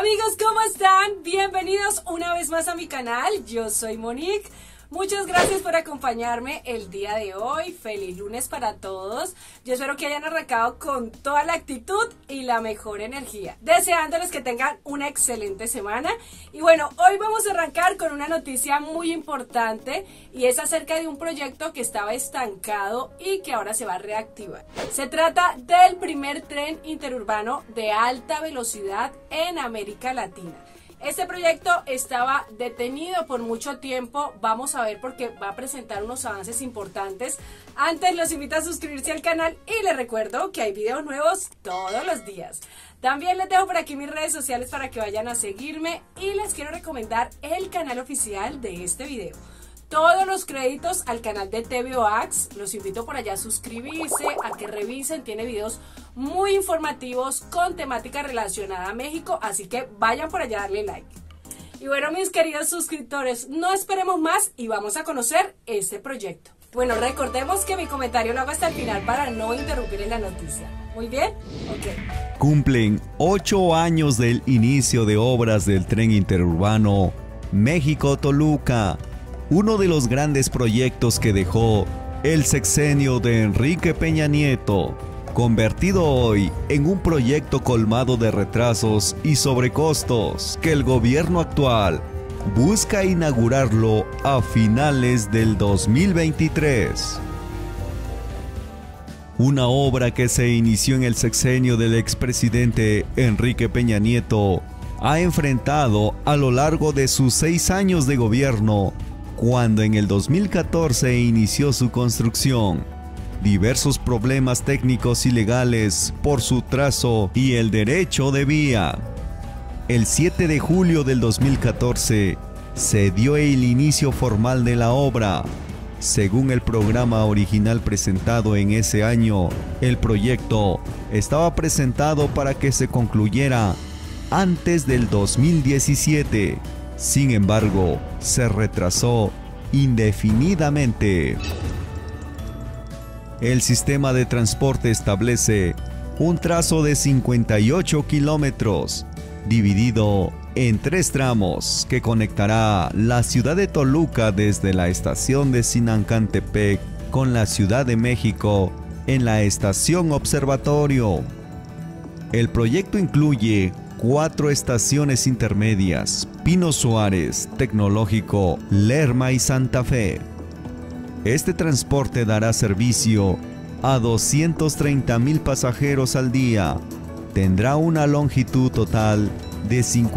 Amigos, ¿cómo están? Bienvenidos una vez más a mi canal. Yo soy Monique. Muchas gracias por acompañarme el día de hoy. Feliz lunes para todos. Yo espero que hayan arrancado con toda la actitud y la mejor energía. Deseándoles que tengan una excelente semana. Y bueno, hoy vamos a arrancar con una noticia muy importante y es acerca de un proyecto que estaba estancado y que ahora se va a reactivar. Se trata del primer tren interurbano de alta velocidad en América Latina. Este proyecto estaba detenido por mucho tiempo, vamos a ver porque va a presentar unos avances importantes. Antes los invito a suscribirse al canal y les recuerdo que hay videos nuevos todos los días. También les dejo por aquí mis redes sociales para que vayan a seguirme y les quiero recomendar el canal oficial de este video. Todos los créditos al canal de TVOAX, los invito por allá a suscribirse, a que revisen, tiene videos muy informativos con temática relacionada a México, así que vayan por allá a darle like. Y bueno, mis queridos suscriptores, no esperemos más y vamos a conocer este proyecto. Bueno, recordemos que mi comentario lo hago hasta el final para no interrumpir en la noticia. ¿Muy bien? Ok. Cumplen 8 años del inicio de obras del tren interurbano México-Toluca. Uno de los grandes proyectos que dejó el sexenio de Enrique Peña Nieto, convertido hoy en un proyecto colmado de retrasos y sobrecostos que el gobierno actual busca inaugurarlo a finales del 2023. Una obra que se inició en el sexenio del expresidente Enrique Peña Nieto ha enfrentado a lo largo de sus 6 años de gobierno, cuando en el 2014 inició su construcción, diversos problemas técnicos y legales por su trazo y el derecho de vía. El 7 de julio del 2014 se dio el inicio formal de la obra. Según el programa original presentado en ese año, el proyecto estaba presentado para que se concluyera antes del 2017. Sin embargo, se retrasó indefinidamente. El sistema de transporte establece un trazo de 58 kilómetros, dividido en 3 tramos, que conectará la ciudad de Toluca desde la estación de Sinancantepec con la Ciudad de México en la estación Observatorio. El proyecto incluye 4 estaciones intermedias: Pino Suárez, Tecnológico, Lerma y Santa Fe. Este transporte dará servicio a 230,000 pasajeros al día. Tendrá una longitud total de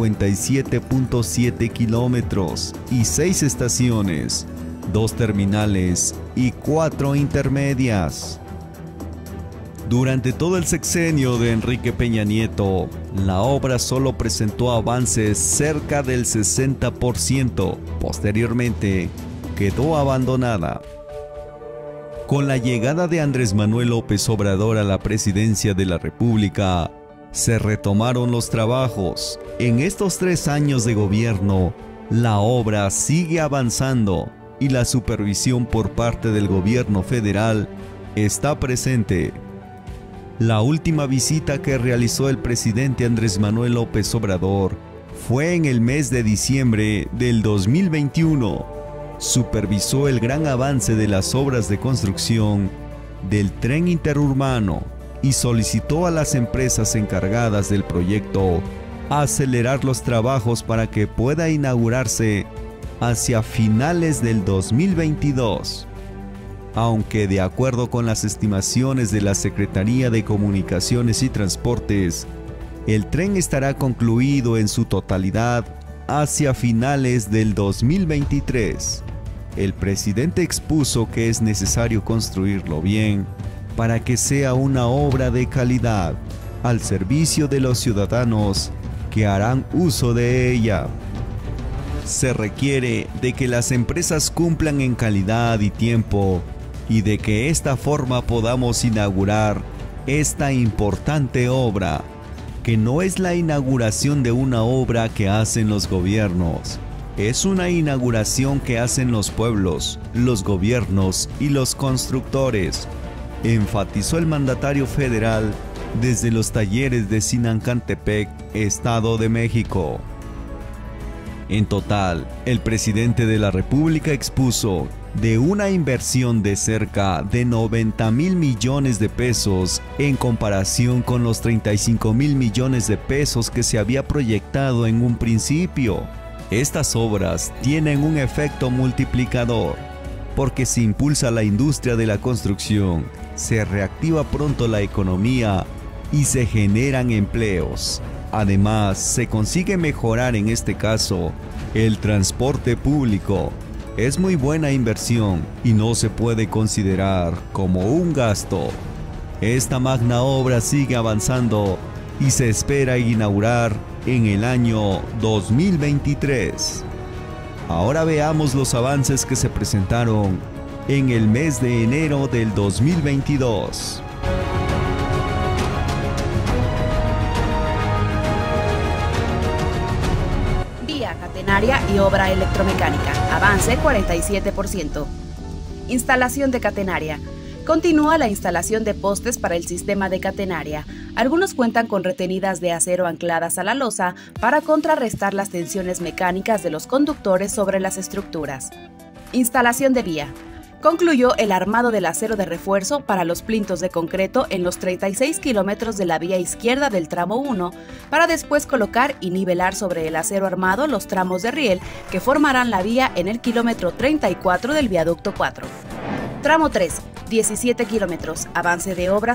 57.7 kilómetros y 6 estaciones, 2 terminales y 4 intermedias. Durante todo el sexenio de Enrique Peña Nieto, la obra solo presentó avances cerca del 60%. Posteriormente, quedó abandonada. Con la llegada de Andrés Manuel López Obrador a la presidencia de la República, se retomaron los trabajos. En estos 3 años de gobierno, la obra sigue avanzando y la supervisión por parte del gobierno federal está presente. La última visita que realizó el presidente Andrés Manuel López Obrador fue en el mes de diciembre del 2021. Supervisó el gran avance de las obras de construcción del tren interurbano y solicitó a las empresas encargadas del proyecto acelerar los trabajos para que pueda inaugurarse hacia finales del 2022. Aunque de acuerdo con las estimaciones de la Secretaría de Comunicaciones y Transportes, el tren estará concluido en su totalidad hacia finales del 2023. El presidente expuso que es necesario construirlo bien para que sea una obra de calidad al servicio de los ciudadanos que harán uso de ella. Se requiere de que las empresas cumplan en calidad y tiempo, y de que esta forma podamos inaugurar esta importante obra, que no es la inauguración de una obra que hacen los gobiernos, es una inauguración que hacen los pueblos, los gobiernos y los constructores, enfatizó el mandatario federal desde los talleres de Sinancantepec, Estado de México. En total, el presidente de la República expuso de una inversión de cerca de 90,000 millones de pesos en comparación con los 35,000 millones de pesos que se había proyectado en un principio. Estas obras tienen un efecto multiplicador, porque se impulsa la industria de la construcción, se reactiva pronto la economía y se generan empleos. Además, se consigue mejorar en este caso el transporte público. Es muy buena inversión y no se puede considerar como un gasto. Esta magna obra sigue avanzando y se espera inaugurar en el año 2023. Ahora veamos los avances que se presentaron en el mes de enero del 2022. Vía catenaria y obra electromecánica. Avance 47%. Instalación de catenaria. Continúa la instalación de postes para el sistema de catenaria. Algunos cuentan con retenidas de acero ancladas a la losa para contrarrestar las tensiones mecánicas de los conductores sobre las estructuras. Instalación de vía. Concluyó el armado del acero de refuerzo para los plintos de concreto en los 36 kilómetros de la vía izquierda del tramo 1, para después colocar y nivelar sobre el acero armado los tramos de riel que formarán la vía en el kilómetro 34 del viaducto 4. Tramo 3, 17 kilómetros, avance de obra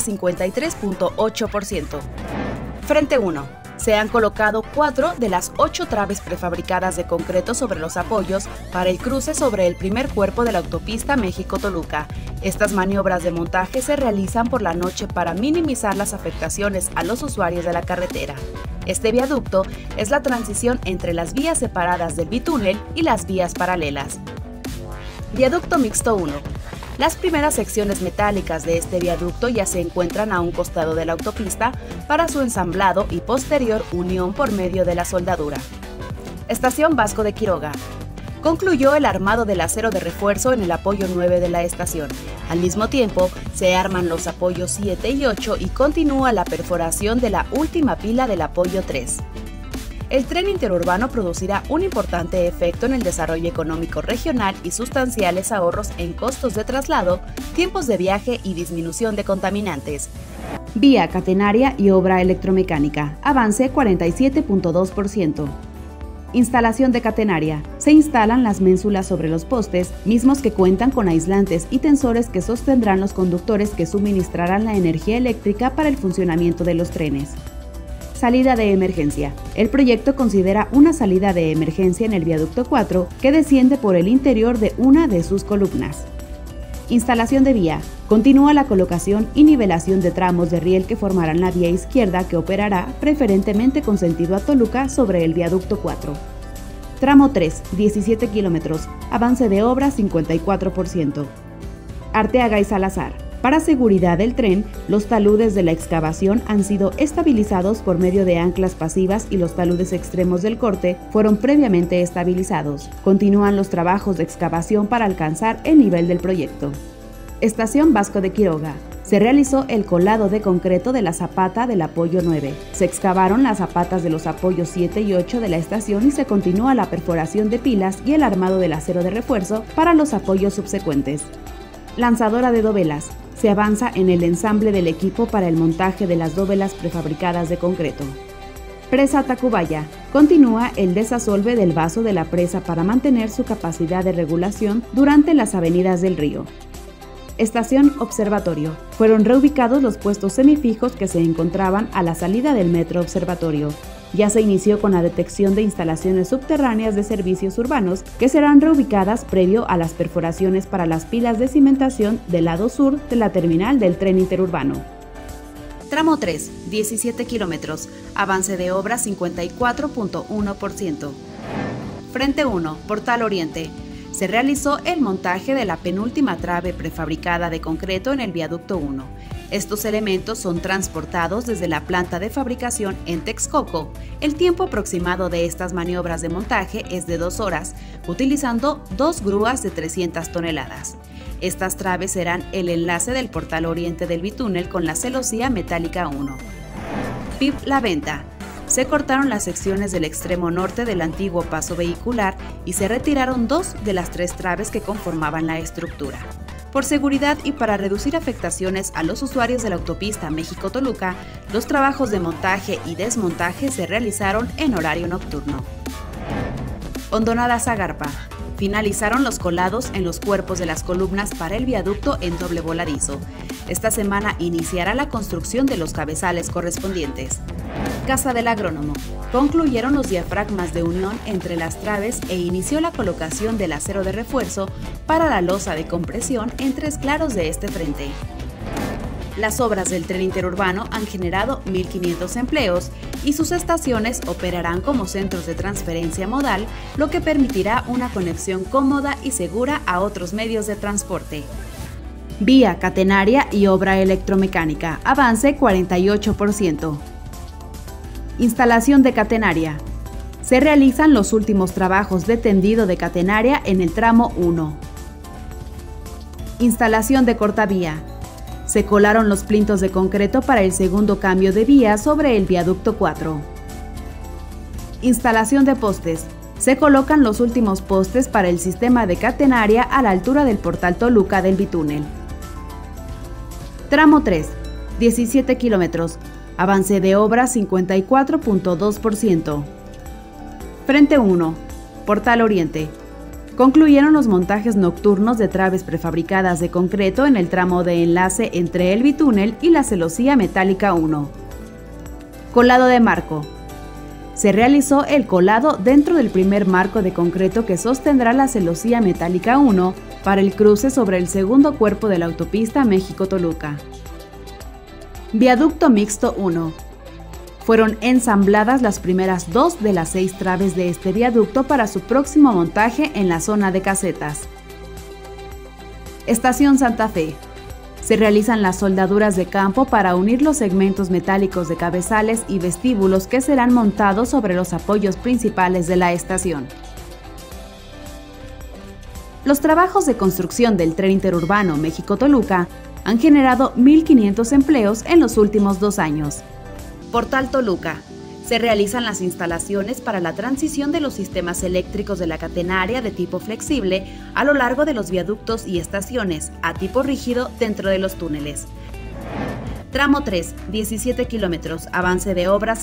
53.8%. Frente 1. Se han colocado 4 de las 8 traves prefabricadas de concreto sobre los apoyos para el cruce sobre el primer cuerpo de la autopista México-Toluca. Estas maniobras de montaje se realizan por la noche para minimizar las afectaciones a los usuarios de la carretera. Este viaducto es la transición entre las vías separadas del bitúnel y las vías paralelas. Viaducto Mixto 1. Las primeras secciones metálicas de este viaducto ya se encuentran a un costado de la autopista para su ensamblado y posterior unión por medio de la soldadura. Estación Vasco de Quiroga. Concluyó el armado del acero de refuerzo en el apoyo 9 de la estación. Al mismo tiempo, se arman los apoyos 7 y 8 y continúa la perforación de la última pila del apoyo 3. El tren interurbano producirá un importante efecto en el desarrollo económico regional y sustanciales ahorros en costos de traslado, tiempos de viaje y disminución de contaminantes. Vía catenaria y obra electromecánica. Avance 47.2%. Instalación de catenaria. Se instalan las ménsulas sobre los postes, mismos que cuentan con aislantes y tensores que sostendrán los conductores que suministrarán la energía eléctrica para el funcionamiento de los trenes. Salida de emergencia. El proyecto considera una salida de emergencia en el viaducto 4 que desciende por el interior de una de sus columnas. Instalación de vía. Continúa la colocación y nivelación de tramos de riel que formarán la vía izquierda que operará preferentemente con sentido a Toluca sobre el viaducto 4. Tramo 3, 17 kilómetros. Avance de obra 54%. Arteaga y Salazar. Para seguridad del tren, los taludes de la excavación han sido estabilizados por medio de anclas pasivas y los taludes extremos del corte fueron previamente estabilizados. Continúan los trabajos de excavación para alcanzar el nivel del proyecto. Estación Vasco de Quiroga. Se realizó el colado de concreto de la zapata del apoyo 9. Se excavaron las zapatas de los apoyos 7 y 8 de la estación y se continúa la perforación de pilas y el armado del acero de refuerzo para los apoyos subsecuentes. Lanzadora de dovelas. Se avanza en el ensamble del equipo para el montaje de las dovelas prefabricadas de concreto. Presa Tacubaya. Continúa el desasolve del vaso de la presa para mantener su capacidad de regulación durante las avenidas del río. Estación Observatorio. Fueron reubicados los puestos semifijos que se encontraban a la salida del Metro Observatorio. Ya se inició con la detección de instalaciones subterráneas de servicios urbanos que serán reubicadas previo a las perforaciones para las pilas de cimentación del lado sur de la terminal del tren interurbano. Tramo 3, 17 kilómetros, avance de obra 54.1%. Frente 1, Portal Oriente. Se realizó el montaje de la penúltima trave prefabricada de concreto en el viaducto 1. Estos elementos son transportados desde la planta de fabricación en Texcoco. El tiempo aproximado de estas maniobras de montaje es de 2 horas, utilizando 2 grúas de 300 toneladas. Estas traves serán el enlace del portal oriente del bitúnel con la celosía metálica 1. PIB La Venta. Se cortaron las secciones del extremo norte del antiguo paso vehicular y se retiraron 2 de las 3 traves que conformaban la estructura. Por seguridad y para reducir afectaciones a los usuarios de la autopista México-Toluca, los trabajos de montaje y desmontaje se realizaron en horario nocturno. Hondonada-Zagarpa. Finalizaron los colados en los cuerpos de las columnas para el viaducto en doble voladizo. Esta semana iniciará la construcción de los cabezales correspondientes. Casa del Agrónomo. Concluyeron los diafragmas de unión entre las traves e inició la colocación del acero de refuerzo para la losa de compresión en 3 claros de este frente. Las obras del tren interurbano han generado 1.500 empleos y sus estaciones operarán como centros de transferencia modal, lo que permitirá una conexión cómoda y segura a otros medios de transporte. Vía catenaria y obra electromecánica, avance 48%. Instalación de catenaria. Se realizan los últimos trabajos de tendido de catenaria en el tramo 1. Instalación de cortavía. Se colaron los plintos de concreto para el segundo cambio de vía sobre el viaducto 4. Instalación de postes. Se colocan los últimos postes para el sistema de catenaria a la altura del portal Toluca del Bitúnel. Tramo 3, 17 kilómetros. Avance de obra 54.2%. Frente 1, Portal Oriente. Concluyeron los montajes nocturnos de traves prefabricadas de concreto en el tramo de enlace entre el bitúnel y la celosía metálica 1. Colado de marco. Se realizó el colado dentro del primer marco de concreto que sostendrá la celosía metálica 1 para el cruce sobre el segundo cuerpo de la autopista México-Toluca. Viaducto Mixto 1. Fueron ensambladas las primeras 2 de las 6 traves de este viaducto para su próximo montaje en la zona de casetas. Estación Santa Fe. Se realizan las soldaduras de campo para unir los segmentos metálicos de cabezales y vestíbulos que serán montados sobre los apoyos principales de la estación. Los trabajos de construcción del tren interurbano México-Toluca han generado 1.500 empleos en los últimos 2 años. Portal Toluca. Se realizan las instalaciones para la transición de los sistemas eléctricos de la catenaria de tipo flexible a lo largo de los viaductos y estaciones, a tipo rígido dentro de los túneles. Tramo 3, 17 kilómetros, avance de obra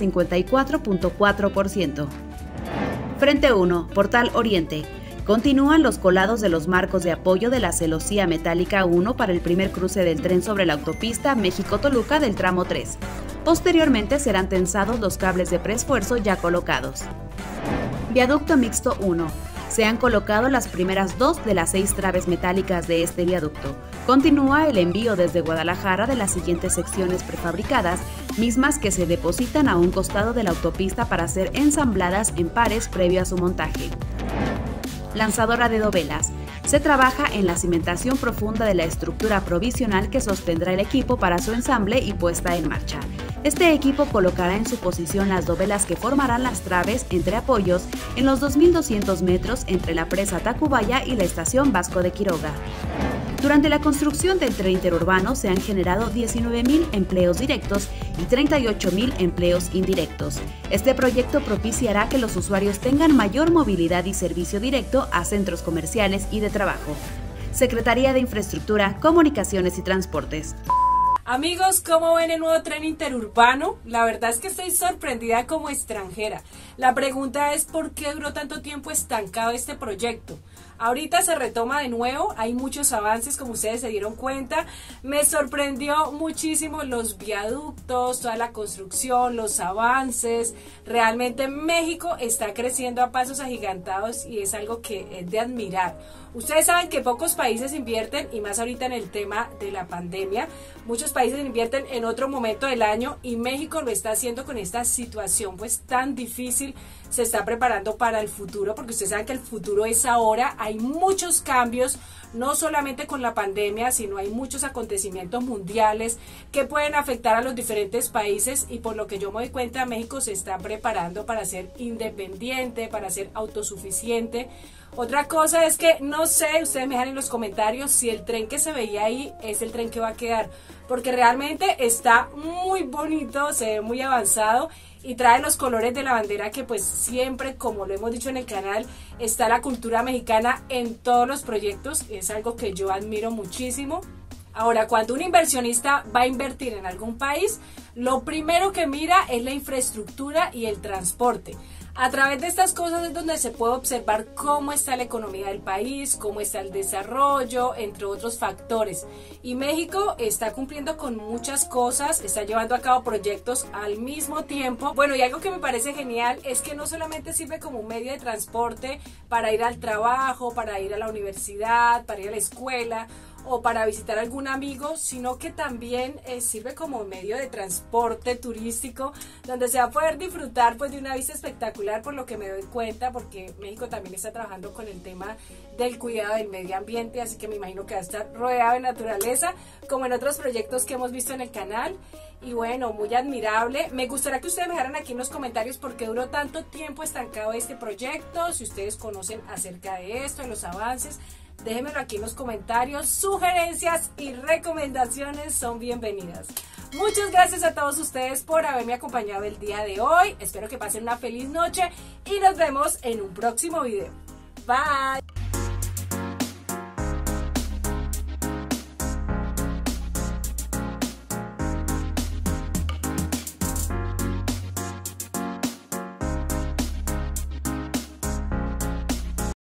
54.4%. Frente 1, Portal Oriente. Continúan los colados de los marcos de apoyo de la celosía metálica 1 para el primer cruce del tren sobre la autopista México-Toluca del tramo 3. Posteriormente serán tensados los cables de preesfuerzo ya colocados. Viaducto Mixto 1. Se han colocado las primeras 2 de las 6 traves metálicas de este viaducto. Continúa el envío desde Guadalajara de las siguientes secciones prefabricadas, mismas que se depositan a un costado de la autopista para ser ensambladas en pares previo a su montaje. Lanzadora de dovelas. Se trabaja en la cimentación profunda de la estructura provisional que sostendrá el equipo para su ensamble y puesta en marcha. Este equipo colocará en su posición las dovelas que formarán las traves entre apoyos en los 2.200 metros entre la presa Tacubaya y la estación Vasco de Quiroga. Durante la construcción del tren interurbano se han generado 19.000 empleos directos y 38.000 empleos indirectos. Este proyecto propiciará que los usuarios tengan mayor movilidad y servicio directo a centros comerciales y de trabajo. Secretaría de Infraestructura, Comunicaciones y Transportes. Amigos, ¿cómo ven el nuevo tren interurbano? La verdad es que estoy sorprendida como extranjera. La pregunta es ¿por qué duró tanto tiempo estancado este proyecto? Ahorita se retoma de nuevo, hay muchos avances como ustedes se dieron cuenta. Me sorprendió muchísimo los viaductos, toda la construcción, los avances. Realmente México está creciendo a pasos agigantados y es algo que es de admirar. Ustedes saben que pocos países invierten, y más ahorita en el tema de la pandemia, muchos países invierten en otro momento del año y México lo está haciendo con esta situación pues tan difícil. Se está preparando para el futuro, porque ustedes saben que el futuro es ahora. Hay muchos cambios, no solamente con la pandemia, sino hay muchos acontecimientos mundiales que pueden afectar a los diferentes países, y por lo que yo me doy cuenta, México se está preparando para ser independiente, para ser autosuficiente. Otra cosa es que no sé, ustedes me dejan en los comentarios si el tren que se veía ahí es el tren que va a quedar, porque realmente está muy bonito, se ve muy avanzado y trae los colores de la bandera que pues siempre, como lo hemos dicho en el canal, está la cultura mexicana en todos los proyectos, es algo que yo admiro muchísimo. Ahora, cuando un inversionista va a invertir en algún país, lo primero que mira es la infraestructura y el transporte. A través de estas cosas es donde se puede observar cómo está la economía del país, cómo está el desarrollo, entre otros factores. Y México está cumpliendo con muchas cosas, está llevando a cabo proyectos al mismo tiempo. Bueno, y algo que me parece genial es que no solamente sirve como un medio de transporte para ir al trabajo, para ir a la universidad, para ir a la escuela o para visitar a algún amigo, sino que también sirve como medio de transporte turístico, donde se va a poder disfrutar pues de una vista espectacular, por lo que me doy cuenta, porque México también está trabajando con el tema del cuidado del medio ambiente, así que me imagino que va a estar rodeado de naturaleza, como en otros proyectos que hemos visto en el canal. Y bueno, muy admirable. Me gustaría que ustedes me dejaran aquí en los comentarios por qué duró tanto tiempo estancado este proyecto, si ustedes conocen acerca de esto, de los avances. Déjenmelo aquí en los comentarios. Sugerencias y recomendaciones son bienvenidas. Muchas gracias a todos ustedes por haberme acompañado el día de hoy. Espero que pasen una feliz noche y nos vemos en un próximo video. Bye.